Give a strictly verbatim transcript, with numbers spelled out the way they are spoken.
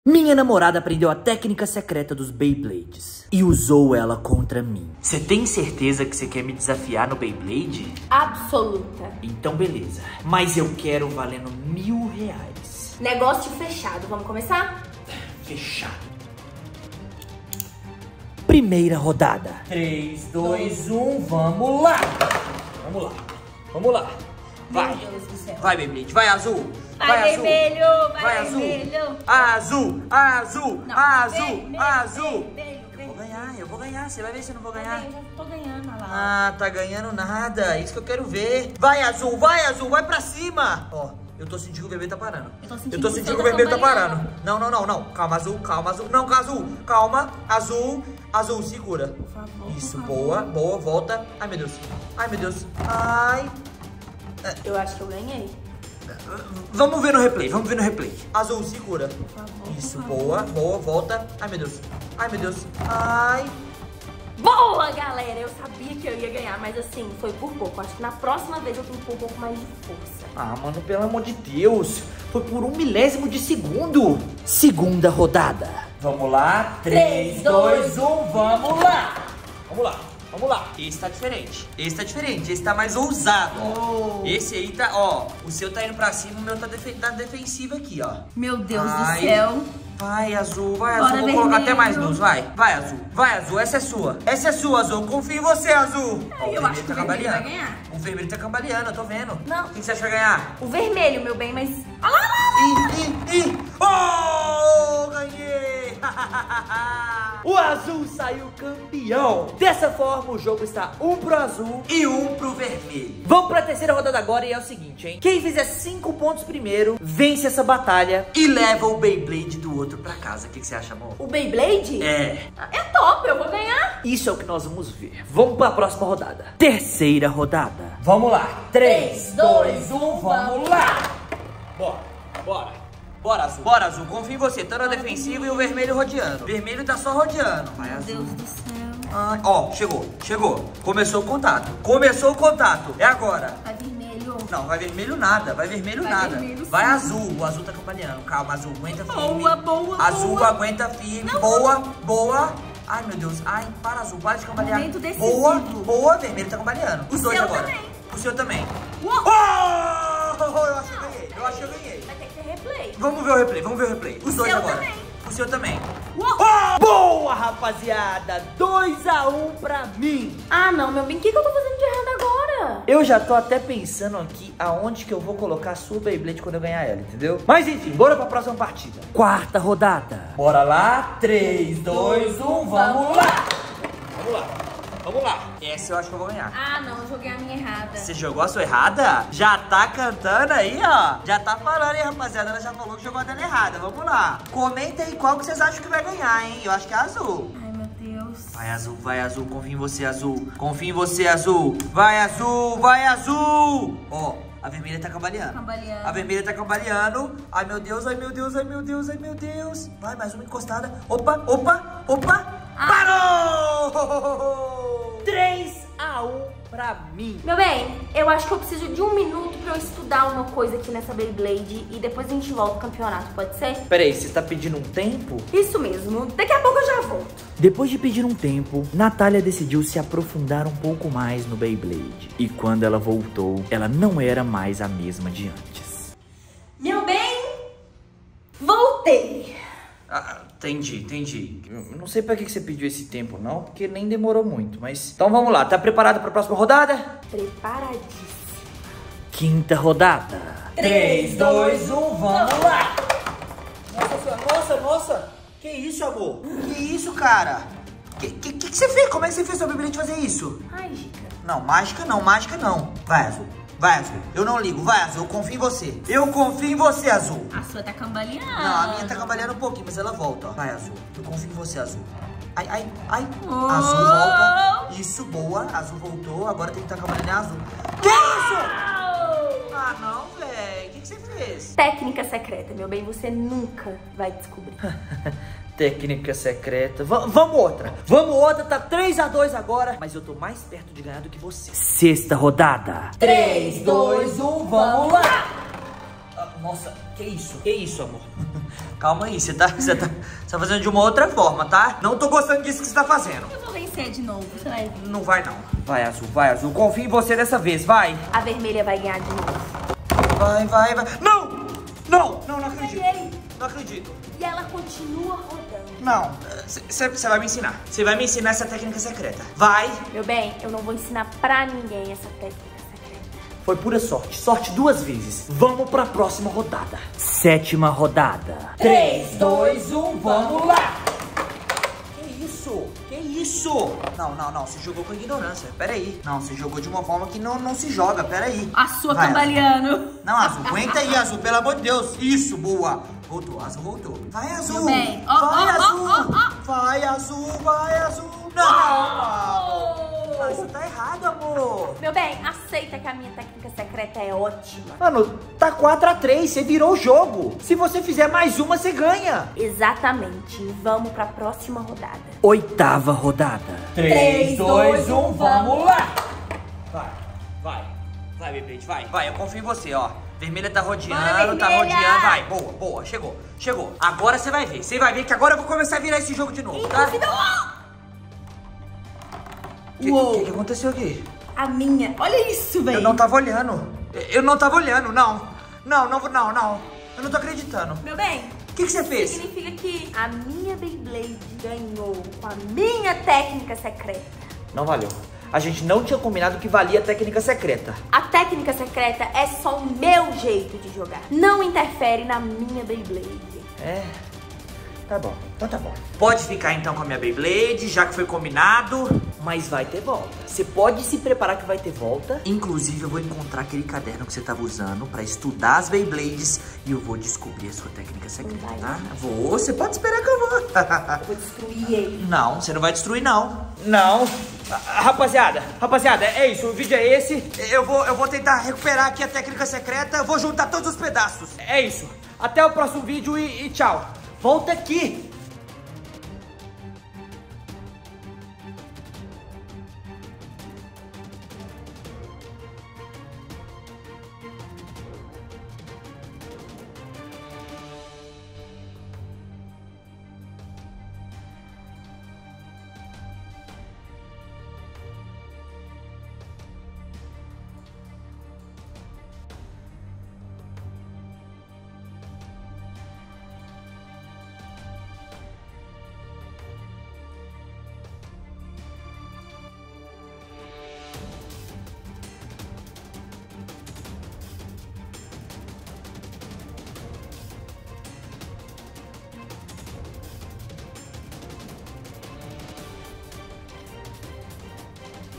Minha namorada aprendeu a técnica secreta dos Beyblades e usou ela contra mim. Você tem certeza que você quer me desafiar no Beyblade? Absoluta. Então beleza, mas eu quero valendo mil reais. Negócio fechado, vamos começar? Fechado. Primeira rodada. três, dois, um, vamos lá! Vamos lá, vamos lá. Vai, Meu Deus do céu. vai Beyblade, vai azul. Vai, vai vermelho, azul. vai, vai azul. vermelho. Azul, azul, Não, azul, vermelho, azul. vermelho, Eu vermelho. vou ganhar, eu vou ganhar. Você vai ver se eu não vou Eu ganhar. já tô ganhando, olha lá. Ah, tá ganhando nada. Isso que eu quero ver. Vai, azul, vai, azul, vai pra cima. Ó, eu tô sentindo que o vermelho tá parando. Eu tô sentindo, Eu tô que sentindo o que o seu vermelho tá cambaleando. parando. Não, não, não, não. Calma, azul, calma, azul. Não, calma, azul. Calma, azul, azul, segura. Por favor, Isso, por boa, favor. boa, volta. Ai, meu Deus. Ai, meu Deus. Ai. Eu acho que eu ganhei. Vamos ver no replay, vamos ver no replay. Azul, segura. Por favor, Isso, por favor. boa, boa, volta. Ai, meu Deus. Ai, meu Deus. Ai. Boa, galera! Eu sabia que eu ia ganhar, mas assim, foi por pouco. Acho que na próxima vez eu tenho que pôr um pouco mais de força. Ah, mano, pelo amor de Deus. Foi por um milésimo de segundo. Segunda rodada. Vamos lá. Três, dois, um, vamos lá. Vamos lá, vamos lá. Esse tá diferente. Esse tá diferente. Esse tá mais ousado, ó. Oh. Esse aí tá, ó. O seu tá indo pra cima, o meu tá, defe tá defensivo aqui, ó. Meu Deus Ai. do céu. Vai, azul, vai, Bora, azul. Vou colocar vermelho. até mais luz, vai. Vai, azul. Vai, azul. Essa é sua. Essa é sua, azul. Confio em você, azul. Ó, eu acho que o vermelho vai ganhar. O vermelho tá cambaleando, eu tô vendo. Não. O que você acha que vai ganhar? O vermelho, meu bem, mas... Ah, lá, lá, lá. Ih, ih, ih. Oh, ganhei! O azul saiu campeão. Dessa forma, o jogo está um pro azul e um pro vermelho. Vamos pra terceira rodada agora e é o seguinte, hein? Quem fizer cinco pontos primeiro, vence essa batalha e leva o Beyblade do outro pra casa. O que, que você acha, amor? O Beyblade? É. É top, eu vou ganhar. Isso é o que nós vamos ver. Vamos pra próxima rodada. Terceira rodada. Vamos lá. Três, dois, um, vamos lá. Bora, bora. Bora, azul. Bora, azul. Confio em você. Tá na defensiva e o vermelho rodeando. O vermelho tá só rodeando. Vai, Meu azul. Deus do céu. Ai, ó, chegou, chegou. Começou o contato. Começou o contato. É agora. Vai vermelho. Não, vai vermelho nada. Vai vermelho Vai nada. vermelho, vai sim. azul. O azul tá cambaleando. Calma, azul. Aguenta firme. Boa, boa, Azul, boa. aguenta firme. Não, boa, boa. Ai, meu Deus. Ai, para, azul. Para de cambalear. Momento decisivo. Boa, boa. Vermelho tá cambaleando. Os O dois seu agora. também. O seu também. Uou. Oh! Eu acho que eu ganhei. Eu acho que eu ganhei. Vai ter que ter replay. Vamos ver o replay, vamos ver o replay. Os O dois seu agora. também. O seu também. Uou. Oh! Boa, rapaziada! dois a um pra mim. Ah, não, meu bem. O que, que eu tô fazendo de errado agora? Eu já tô até pensando aqui aonde que eu vou colocar a sua Beyblade quando eu ganhar ela, entendeu? Mas enfim, bora pra próxima partida. Quarta rodada. Bora lá. três, dois, um, vamos lá. Vamos lá. Vamos lá. Essa eu acho que eu vou ganhar. Ah, não. Eu joguei a minha errada. Você jogou a sua errada? Já tá cantando aí, ó. Já tá falando aí, rapaziada. Ela já falou que jogou a dela errada. Vamos lá. Comenta aí qual que vocês acham que vai ganhar, hein? Eu acho que é azul. Ai, meu Deus. Vai, azul, vai, azul. Confia em você, azul. Confia em você, azul. Vai, azul, vai, azul. Ó, a vermelha tá cambaleando. Cambaleando. A vermelha tá cambaleando. Ai, meu Deus, ai, meu Deus, ai, meu Deus, ai, meu Deus. Vai, mais uma encostada. Opa, opa, opa. Ah. Parou! três a um pra mim. Meu bem, eu acho que eu preciso de um minuto pra eu estudar uma coisa aqui nessa Beyblade e depois a gente volta pro campeonato, pode ser? Peraí, você tá pedindo um tempo? Isso mesmo. Daqui a pouco eu já volto. Depois de pedir um tempo, Natália decidiu se aprofundar um pouco mais no Beyblade. E quando ela voltou, ela não era mais a mesma de antes. Meu bem, voltei. Ah, entendi, entendi. Eu não sei pra que você pediu esse tempo não, porque nem demorou muito, mas... Então vamos lá, tá preparado pra próxima rodada? Preparadíssimo. Quinta rodada. Três, dois, um, vamos lá! Nossa, nossa, nossa! Que isso, amor? Que isso, cara? Que, que, que você fez? Como é que você fez sua Beyblade fazer isso? Mágica. Não, mágica não, mágica não. Vai, azul. Vai, azul. Eu não ligo. Vai, azul. Eu confio em você. Eu confio em você, azul. A sua tá cambaleando. Não, a minha tá cambaleando um pouquinho, mas ela volta, ó. Vai, azul. Eu confio em você, azul. Ai, ai, ai. Oh. Azul volta. Isso, boa. Azul voltou. Agora tem que estar cambaleando azul. Que isso? Ah, não, velho. O que, que você fez? Técnica secreta, meu bem. Você nunca vai descobrir. Técnica secreta. V vamos outra. Vamos outra. Tá três a dois agora. Mas eu tô mais perto de ganhar do que você. Sexta rodada. Três, dois, um, vamos lá. Nossa, que isso? Que isso, amor? Calma aí, você tá, você, tá, você tá fazendo de uma outra forma, tá? Não tô gostando disso que você tá fazendo. Eu vou vencer de novo, você vai ver. Não vai, não. Vai, Azul, vai, Azul. Confio em você dessa vez, vai. A vermelha vai ganhar de novo. Vai, vai, vai. Não! Não! Não, não acredito. Ganhei. Não acredito. E ela continua rodando. Não. Você vai me ensinar. Você vai me ensinar essa técnica secreta. Vai. Meu bem, eu não vou ensinar pra ninguém essa técnica. Foi pura sorte. Sorte duas vezes. Vamos pra próxima rodada. Sétima rodada. três, dois, um, vamos lá! Que isso? Que isso? Não, não, não. Você jogou com ignorância. Pera aí. Não, você jogou de uma forma que não, não se joga. Pera aí. A sua Vai, cambaleando. Azul. Não, Azul. Aguenta aí, Azul. Pelo amor de Deus. Isso, boa. Voltou, Azul voltou. Vai, Azul. Bem. Oh, vai, oh, Azul. oh, oh, oh. Vai, Azul. Vai, Azul. Não, amor. Não, isso tá errado, amor. Meu bem, aceita que a minha técnica secreta é ótima. Mano, tá quatro a três, você virou o jogo. Se você fizer mais uma, você ganha. Exatamente. Vamos pra próxima rodada. Oitava rodada. três, dois, um, vamos lá. Vai, vai. Vai, Beyblade, vai. Vai, eu confio em você, ó. Vermelha tá rodeando, Bora, tá vermelha. rodeando. Vai, boa, boa. Chegou, chegou. Agora você vai ver. Você vai ver que agora eu vou começar a virar esse jogo de novo, tá? O que, Uou. que, que aconteceu aqui? A minha. Olha isso, velho. Eu não tava olhando. Eu não tava olhando, não. Não, não, não, não. Eu não tô acreditando. Meu bem, O que, que você fez? significa que a minha Beyblade ganhou com a minha técnica secreta. Não valeu. A gente não tinha combinado que valia a técnica secreta. A técnica secreta é só o meu jeito de jogar. Não interfere na minha Beyblade. É. Tá bom, então tá bom. Pode ficar então com a minha Beyblade, já que foi combinado. Mas vai ter volta. Você pode se preparar que vai ter volta. Inclusive, eu vou encontrar aquele caderno que você tava usando pra estudar as Beyblades e eu vou descobrir a sua técnica secreta, Vai. tá? Vou, você pode esperar que eu vou. Eu vou destruir ele. Não, você não vai destruir, não. Não. Ah, Rapaziada, rapaziada, é isso, o vídeo é esse. Eu vou, eu vou tentar recuperar aqui a técnica secreta, eu vou juntar todos os pedaços. É isso. Até o próximo vídeo e, e tchau. Volta aqui.